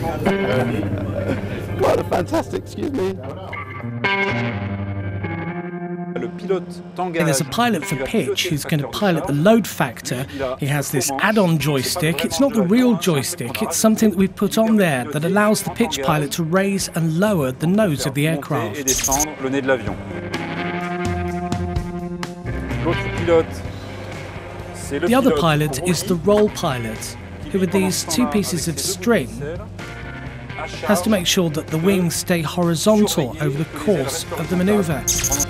What a fantastic, excuse me. There's a pilot for pitch who's going to pilot the load factor. He has this add-on joystick. It's not the real joystick, it's something that we've put on there that allows the pitch pilot to raise and lower the nose of the aircraft. The other pilot is the roll pilot, who with these two pieces of string has to make sure that the wings stay horizontal over the course of the manoeuvre.